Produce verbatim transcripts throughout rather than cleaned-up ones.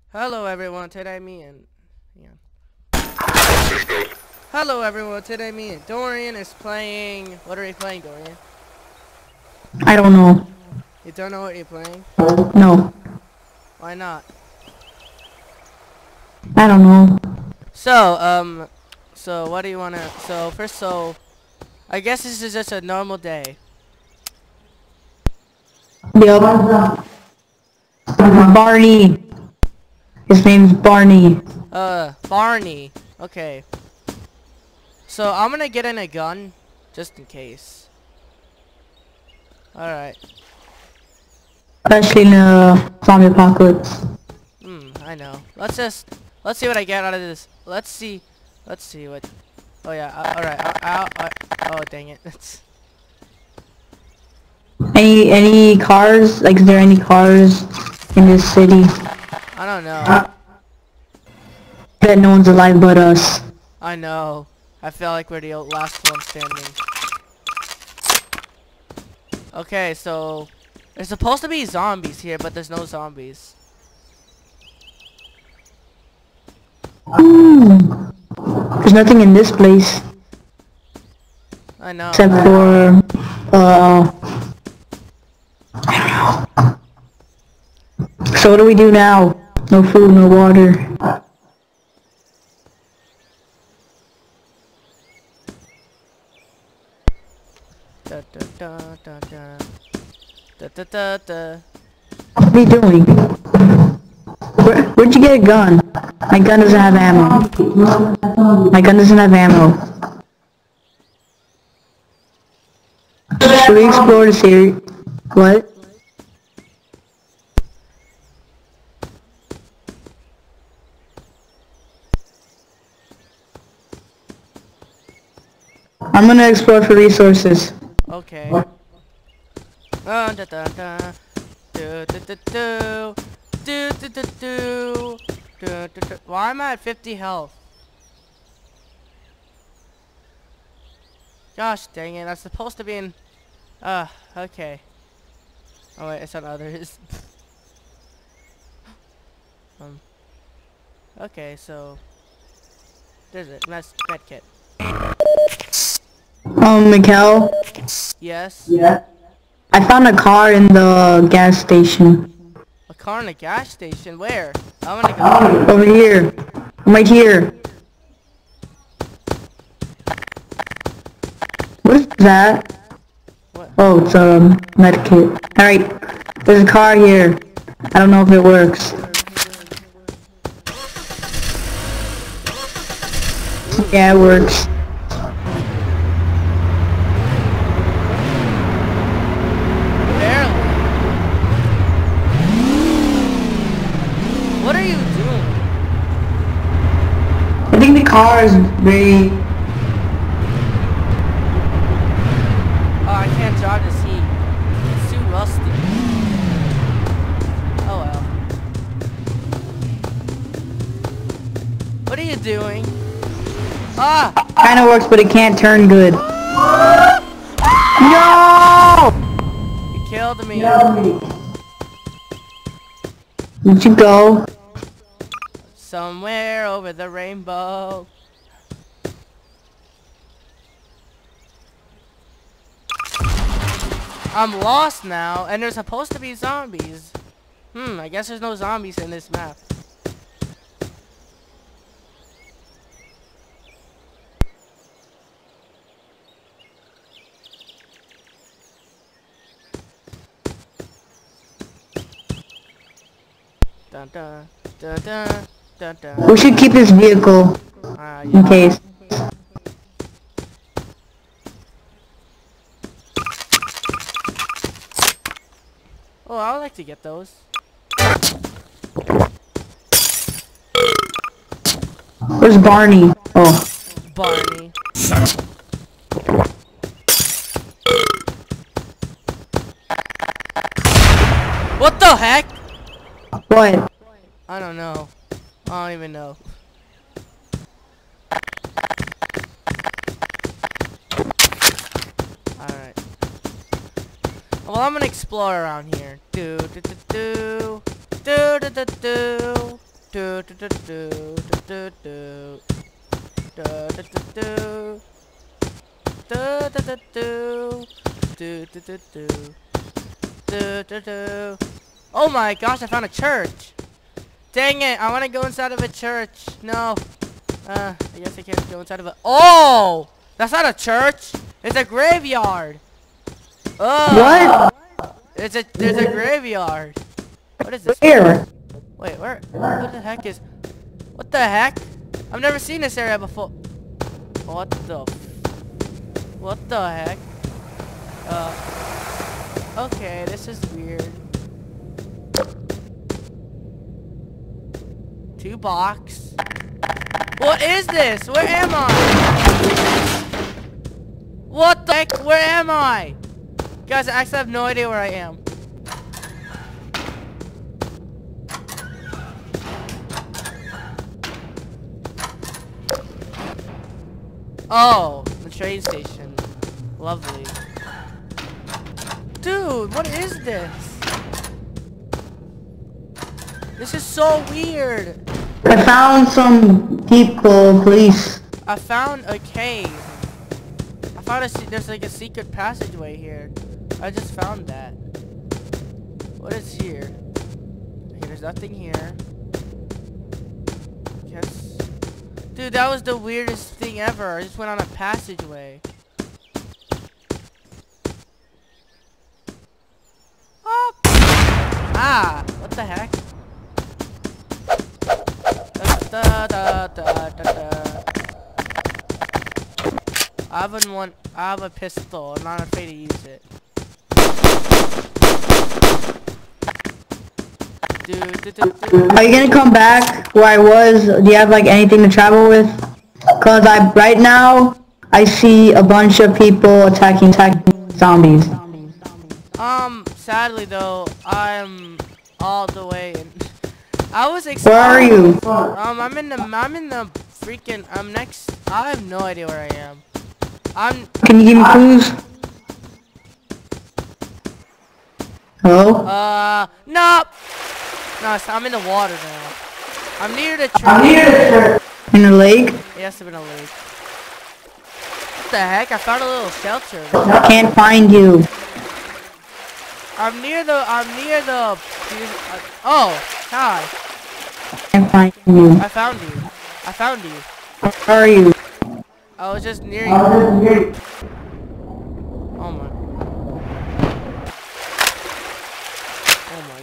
Hello everyone, today me and yeah. Hello everyone, today me and Dorian is playing. What are we playing, Dorian? I don't know. You don't know what you're playing? No. Why not? I don't know. So, um, so what do you wanna? So first, so I guess this is just a normal day. Yup. Barney. His name's Barney. Uh, Barney. Okay. So I'm gonna get in a gun, just in case. All right. Especially in a zombie apocalypse. Hmm. I know. Let's just let's see what I get out of this. Let's see. Let's see what. Oh yeah. Uh, all right. Uh, uh, uh, oh dang it. That's. Any any cars? Like, is there any cars in this city? I don't know. Bet no one's alive but us. I know. I feel like we're the last one standing. Okay, so there's supposed to be zombies here, but there's no zombies. Hmm. There's nothing in this place I know. except for uh. I don't know. So what do we do now? No food, no water. Da, da, da, da, da. Da, da, da, da. What are you doing? Where, where'd you get a gun? My gun doesn't have ammo. My gun doesn't have ammo. Should we explore this area? What? I'm gonna explore for resources. Okay. Uh, da, da, da. Do, do, do, do. Do, do, do, do. Do, do, do. Why am I at fifty health? Gosh dang it, I'm supposed to be in... Uh, okay. Oh wait, it's on others. um. Okay, so... There's it. Med, med kit. Um, Mikkel? Yes? Yeah? I found a car in the gas station. A car in a gas station? Where? I'm gonna go. Over here. I'm right here. What is that? What? Oh, it's a medkit. Alright, there's a car here. I don't know if it works. Yeah, it works. Barely. What are you doing? I think the car is very... Oh, I can't drive this heat. It's too rusty. Oh well. What are you doing? Ah! Kinda works, but it can't turn good. No! You killed me. Where'd you go? Somewhere over the rainbow. I'm lost now, and there's supposed to be zombies. Hmm, I guess there's no zombies in this map. Dun, dun, dun, dun, dun, dun. We should keep this vehicle Ah, in yeah. case. Oh, I would like to get those. Where's Barney? Oh. Barney. What the heck? What? I don't know. I don't even know. Alright. Well, I'm gonna explore around here. Do do do do do do do do. Do do do do do do do do do do. Do do do do do do do do do do do. Oh my gosh! I found a church. Dang it! I want to go inside of a church. No. Uh, I guess I can't go inside of a. Oh! That's not a church. It's a graveyard. Oh. What? It's a. There's a graveyard. What is this? Where? Wait, where? What the heck is? What the heck? I've never seen this area before. What the? What the heck? Uh. Okay, this is weird. Two box. What is this? Where am I? What the heck? Where am I? Guys, I actually have no idea where I am. Oh, the train station. Lovely. Dude, what is this? This is so weird. I found some people, please. I found a cave. I found a se there's like a secret passageway here. I just found that. What is here? Okay, there's nothing here. Yes. Dude, that was the weirdest thing ever. I just went on a passageway. Oh. Ah, what the heck? Da, da, da, da, da. I have a one. I have a pistol. I'm not afraid to use it. Do, do, do, do. Are you gonna come back where I was? Do you have like anything to travel with? Cause I right now I see a bunch of people attacking, attacking zombies. Um, sadly though, I'm all the way in. I was excited. Where are you? Um, I'm in the. I'm in the freaking. I'm next. I have no idea where I am. I'm. Can you give me clues? Hello? Uh, no. No, it's- I'm in the water now. I'm near the tree. I'm near the church. In the lake? It has to be in a lake. What the heck? I found a little shelter. I can't find you. I'm near the. I'm near the. Uh, oh, hi. I can't find you. I found you. I found you. Where are you? I was just near you. Oh my. Oh my.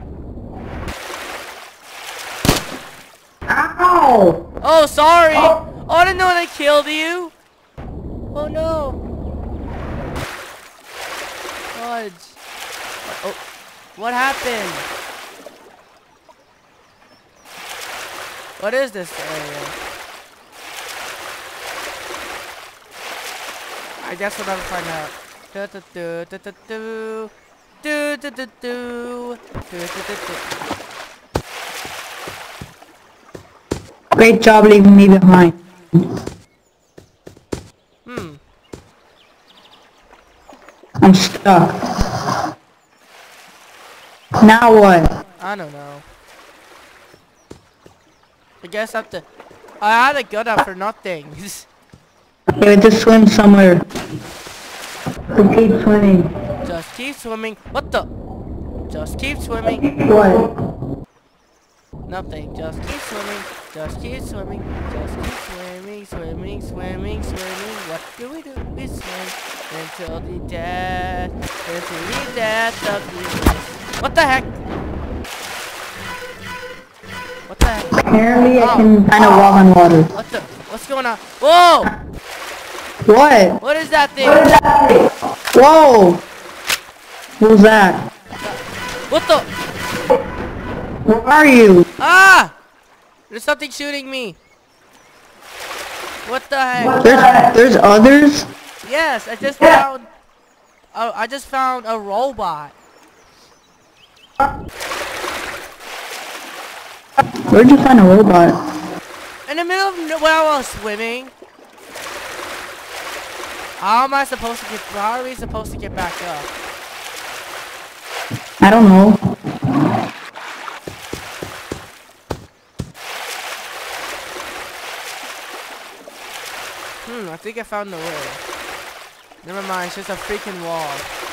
Ow! Oh, sorry. Oh, I didn't know they killed you. Oh no. Fudge. Oh, what happened? What is this area? I guess we'll never find out. Do do do do do do do do do do do do do. Great job leaving me behind. Hmm. I'm stuck. Now what? I don't know. I guess I have to. I had a gun out for nothing. You have to swim somewhere. So keep swimming. Just keep swimming. What the? Just keep swimming. What? Nothing. Just keep swimming. Just keep swimming. Just keep swimming, swimming, swimming, swimming. What do we do? We swim until the death, until the death of the. What the heck? What the heck? Apparently I Oh. can kind of walk on water. What the? What's going on? Whoa! What? What is that thing? Whoa! What was that? What the? Where are you? Ah! There's something shooting me. What the heck? There's, there's others? Yes, I just found. Oh, I just found a robot. Where'd you find a robot? In the middle of no- while I was swimming. How am I supposed to get? How are we supposed to get back up? I don't know. Hmm, I think I found the way. Never mind, it's just a freaking wall.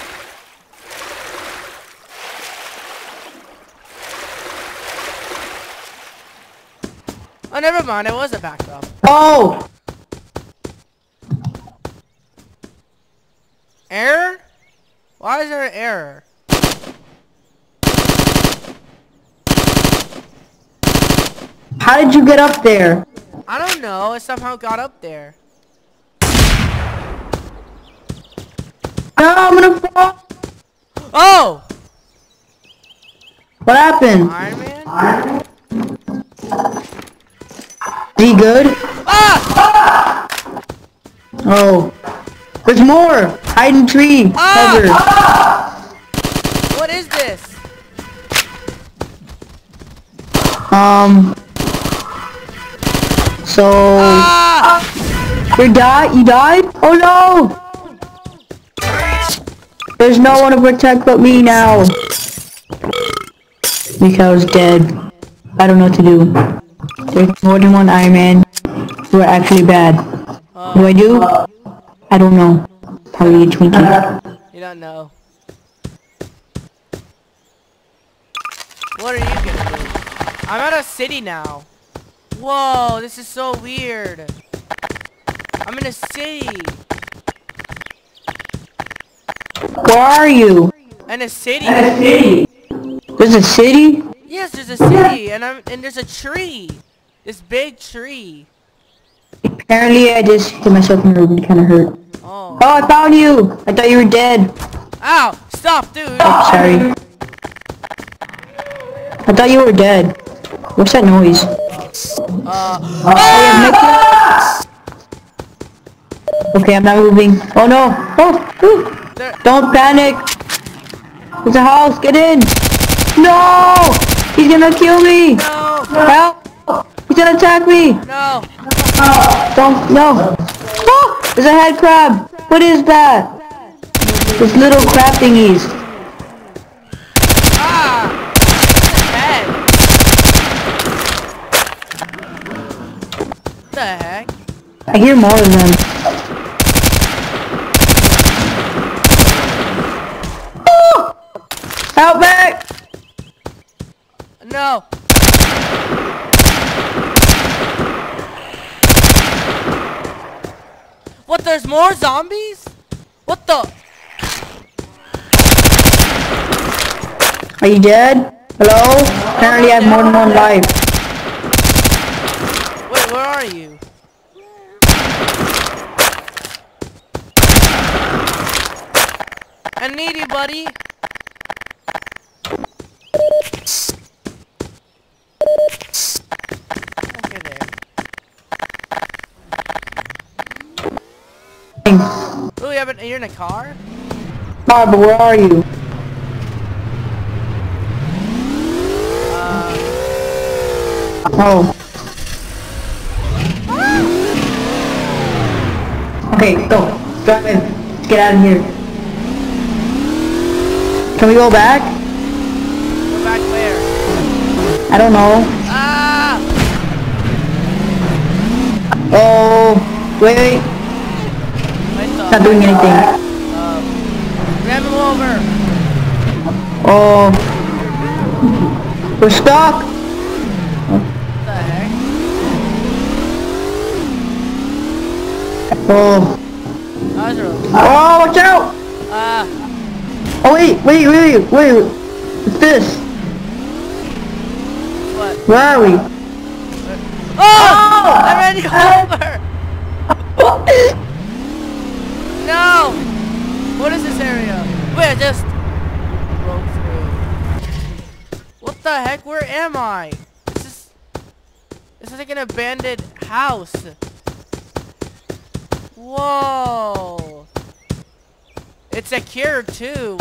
Oh, never mind, it was a backup. Oh! Error? Why is there an error? How did you get up there? I don't know, it somehow got up there. No, I'm gonna fall! Oh! What happened? Iron Man? Is he good? Ah! Oh. There's more! Hide in tree! Cover! Ah! What is this? Um... So... Ah! You died? You died? Oh no! There's no one to protect but me now. Because dead. I don't know what to do. There's more than one Iron Man who are actually bad. Uh, What do I do? I don't know. Probably a Twinkie. You don't know. What are you gonna do? I'm at a city now. Whoa, this is so weird. I'm in a city. Where are you? In a city. There's a city? Yes, there's a city, and I'm and there's a tree. This big tree. Apparently I just hit myself in the room. It kinda hurt. Oh. Oh, I found you! I thought you were dead. Ow! Stop, dude. Oh, sorry. I thought you were dead. What's that noise? Uh. Oh, yeah, okay, I'm not moving. Oh no! Oh! Ooh. There. Don't panic! There's a house! Get in! No! He's gonna kill me! No. Help! He's gonna attack me! No. Don't, no! Oh! There's a head crab! What is that? Those little crab thingies. Ah. Head. What the heck? I hear more of them. Oh! Out back! No. What, there's more zombies? What the? Are you dead? Hello? Apparently I have more than one life. Wait, where are you? I need you, buddy. Okay, there. Oh, you haven't, you're in a car? Car, but where are you? Uh, Oh. Okay, go. Drive in. Let's get out of here. Can we go back? go back where? I don't know. Ah! Oh. Wait, wait. Wait, the, Not doing anything. um, grab him over. Oh. We're stuck. What the heck? Oh. That was really Oh, watch out! Ah, Oh, wait, wait, wait, wait. What's this? what? Where are we? Oh! I ran you over! No! What is this area? Wait, I just broke through. What the heck? Where am I? This is this is like an abandoned house. Whoa! It's secure too.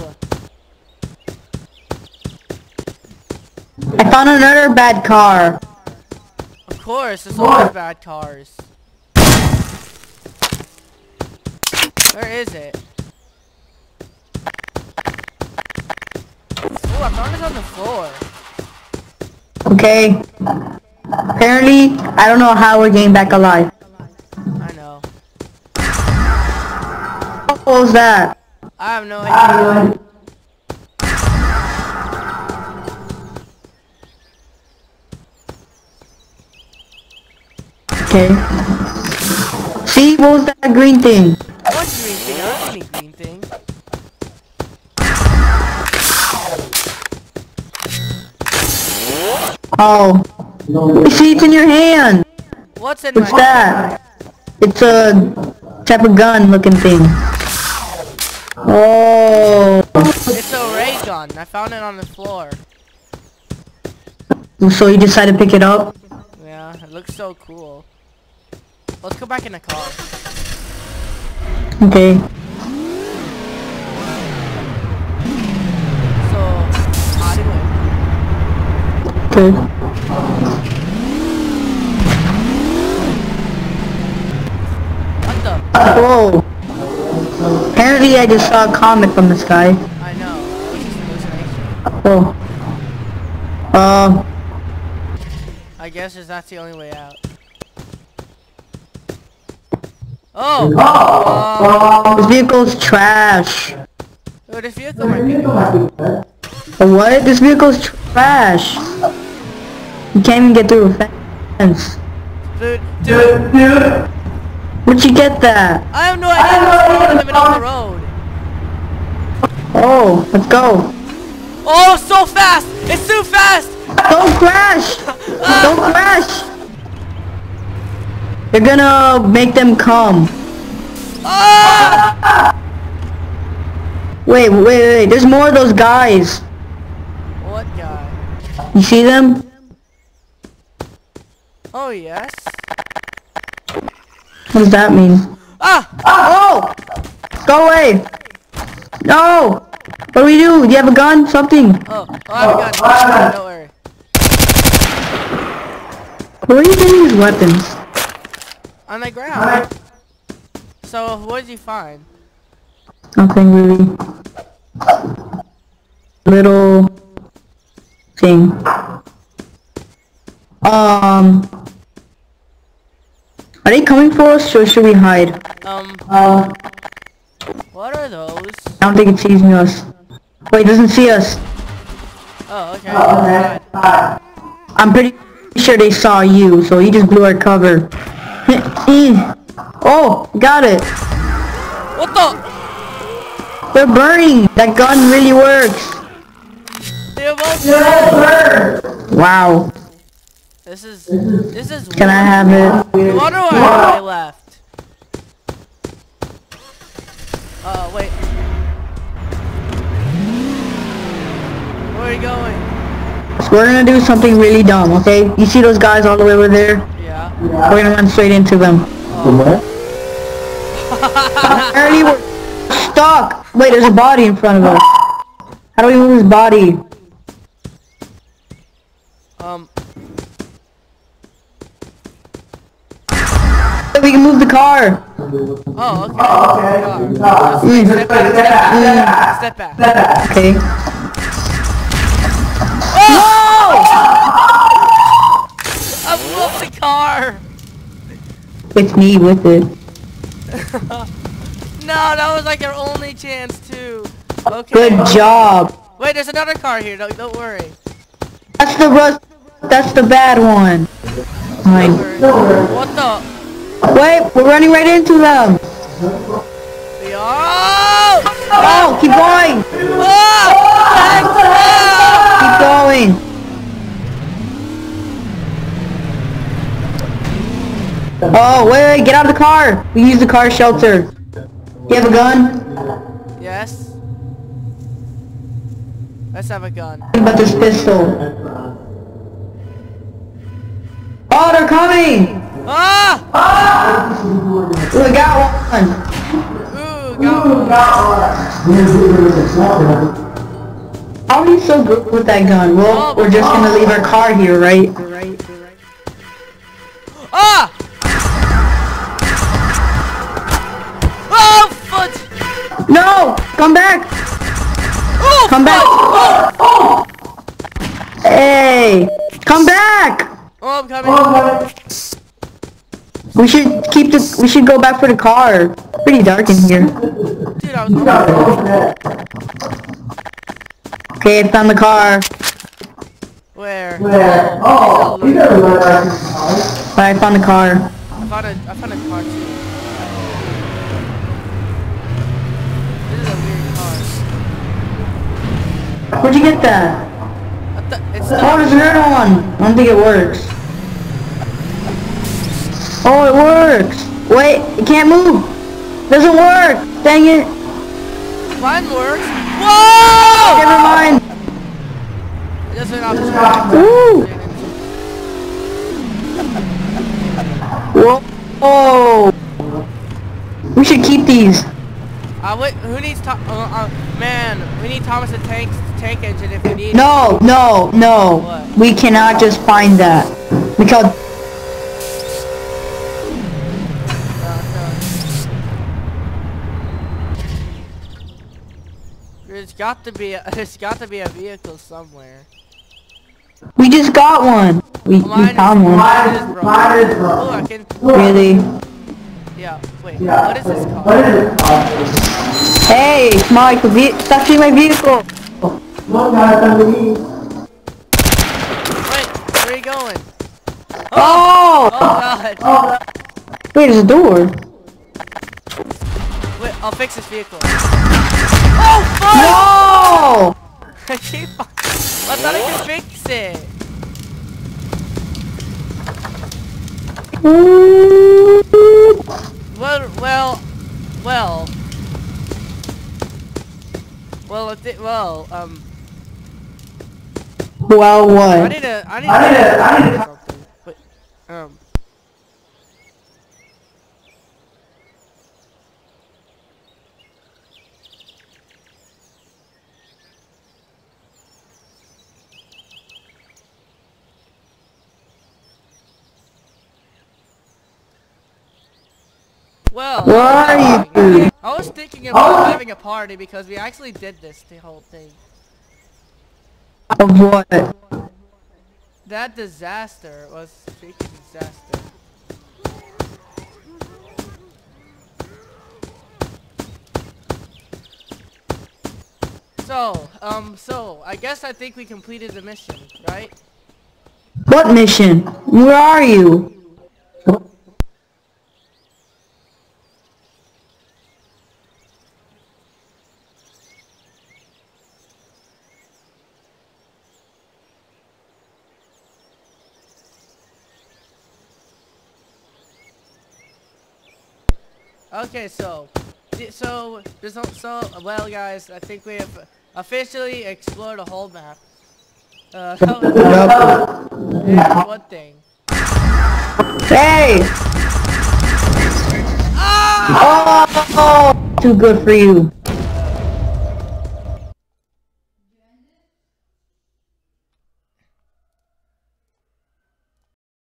I found another bad car. Of course, there's always bad cars. Where is it? Oh, I found it on the floor. Okay. Apparently, I don't know how we're getting back alive. I know. What was that? I have no idea. Okay. See, what was that green thing? What green thing? I don't see any green thing. Oh. See, it's in your hand. What's in What's my that? It's a type of gun looking thing. Oh. It's a ray gun. I found it on the floor. So you decided to pick it up? Yeah, it looks so cool. Let's go back in the car. Okay. So, how do it? Okay. What the? Whoa. Apparently I just saw a comet from the sky. I know. It was just hallucination. Oh. Uh. I guess is that's the only way out. Oh! Oh. This vehicle's trash. Oh, this vehicle might be good. What? This vehicle's trash. You can't even get through a fence. Dude, dude, dude! Where'd you get that? I have no idea. It's in the middle of the road. Oh, let's go. Oh, so fast! It's too fast! Don't crash! Don't crash! You're gonna make them come. Ah! Wait, wait, wait. There's more of those guys. What guy? You see them? Oh, yes. What does that mean? Ah! Oh! Go away! No! What do we do? Do you have a gun? Something? Oh, oh I have a gun. Don't worry. Where are you getting these weapons? On the ground. So, what did you find? Nothing really. Little thing. Um. Are they coming for us or should we hide? Um, Uh. what are those? I don't think it sees us. Wait, it doesn't see us. Oh, okay. Good. I'm pretty sure they saw you, so he just blew our cover. Oh, got it. What the? They're burning. That gun really works. They're both dead. Wow. This is, this is Can I have it? No wonder why I left. Uh, wait. Where are you going? So we're gonna do something really dumb, okay? You see those guys all the way over there? Yeah. We're gonna run straight into them. Apparently we're stuck. Wait, there's a body in front of us. How do we move his body? Um. We can move the car. Oh, okay. Oh, okay. Just wait, step back, step back, step back. Okay. Oh! I blew up the car. It's me with it. No, that was like our only chance too. Okay. Good job. Wait, there's another car here. Don't, don't worry. That's the rust. That's the bad one. Fine. What the? Wait, we're running right into them. We are. Oh, keep going. Keep going. Oh, wait, wait, get out of the car. We use the car shelter. You have a gun? Yes. Let's have a gun. What about this pistol? Oh, they're coming! Ah! Ah! We got one. Ooh, got one. How are you so good with that gun? Well, we're just gonna leave our car here, right? Ah! Oh, foot! No! Come back! Oh, Come back! Oh, Hey! Come back! oh, I'm coming. We should keep the. We should go back for the car. Pretty dark in here. Dude, I was almost. Okay, I found the car. Where? Where? Oh, Oh, you gotta look at this car. I found the car. I found a, I found a car too. This is a weird car. Where'd you get that? I th it's Oh, there's another one. I don't think it works. Oh, it works. Wait, it can't move. Doesn't work. Dang it. Mine works. Whoa! Never mind. It doesn't have to. Woo. Whoa. Oh. We should keep these. Uh, wait, who needs to? Uh, uh, man, we need Thomas the tank tank engine if we need. No, no, no. What? We cannot just find that. Because There's got to be a, there's got to be a vehicle somewhere. we just got one. We, we Mine found is, one. mine is broken. Oh, I can. Really? Yeah. Wait. What is this called? Hey, Mike, the ve stop shooting my vehicle. Wait. Where are you going? Oh! Oh God. Wait, there's a door. Wait. I'll fix this vehicle. Oh fuck! No! I keep. I thought I could fix it. Well, well, well, well, I thi- well, um, Well, I what? need to, I need to, I need to, I need to something, but, um, well, Where are you? I was thinking about having a party because we actually did this, the whole thing. Of what? That disaster was a freaking disaster. So, um, so, I guess I think we completed the mission, right? What mission? Where are you? Okay, so, so, there's no, so, well guys, I think we have officially explored the whole map. Uh, that was yeah, one thing. Hey! Ah! Oh! Too good for you.